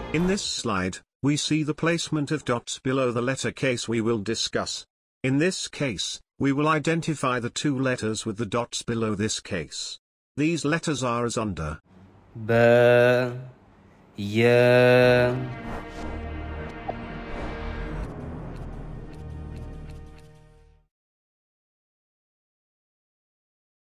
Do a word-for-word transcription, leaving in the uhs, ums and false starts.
In this slide, we see the placement of dots below the letter case we will discuss. In this case, we will identify the two letters with the dots below this case. These letters are as under. Ba, ya,